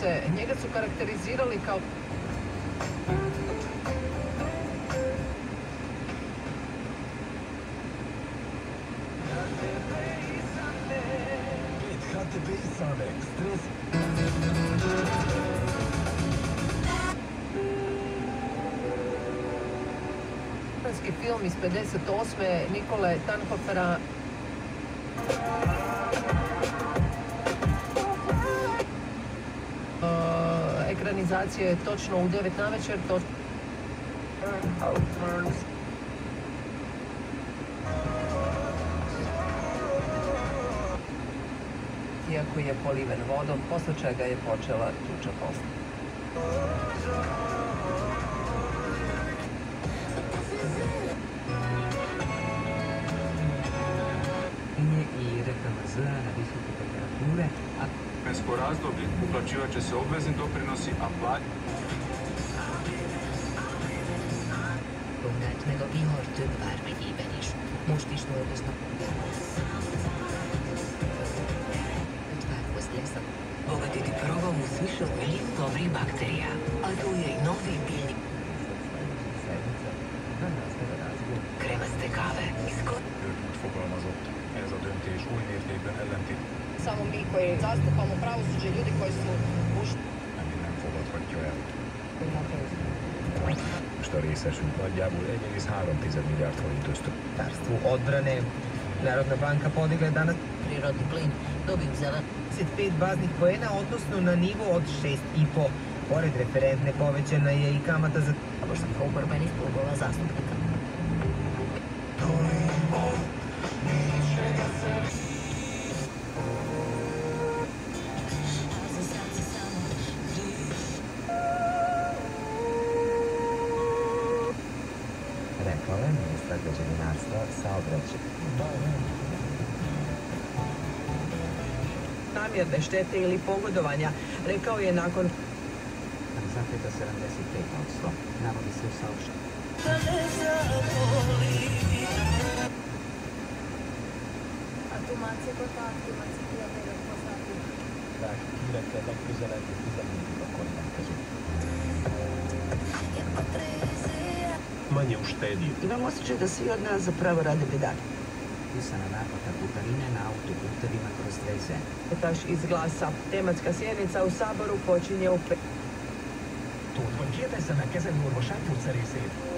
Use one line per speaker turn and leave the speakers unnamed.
Vidite, njega su karakterizirali kao... film iz 58. Nikole Tanhofera. Ekranizacija je točno u 9 navečer. Iako je poliven vodom, posle čega je počela tuča posla.
I reklama Z na visoke temperature.
Vremensko razdoblje uplaćivat će se obvezni doprinosi, a
Longát meg a vihar több vármegyében is. Most is dolgoznak. Ötvákhoz lesz a... Bogatiti probom uz više od milijun dobrih bakterija, a tu je i novi biljni. Kremaste kave iz
úgy fogalmazott, ez a döntés új mértékben ellentét.
Samo mi koji zastupamo pravosuđe, ljudi koji su
Nem fogadhatja el. Most a részesünk nagyjából 1,3 milliárd forint ösztön.
Ministarstvu odbrane. Narodna banka podigle danas
prirodni plin dobiju zelen.
25 baznih poena, odnosno na nivo od 6,5. Pored referentne povećana je i kamata za
saborskih oporbenih klubova zastupnika.
Reklame ministra građevinarstva saobraćaja.
namjerne štete ili pogodovanja, rekao je nakon...
Zapeta 75%, navodi se u saopštenju.
A tumácsi például hozzátjuk.
Tehát hírekkel legközelebbi 14 akkor jelentkezünk. Manje uštedi.
Imam osjećaj da svi od nas zapravo rade bedak.
Pisana naplata putarine na autoputevima kroz dve zemlje.
Taš iz Glasa. Tematska sjednica u Saboru počinje u 5.
Tudod, hogy kérdezze meg kezelőorvos gyógyszerészét.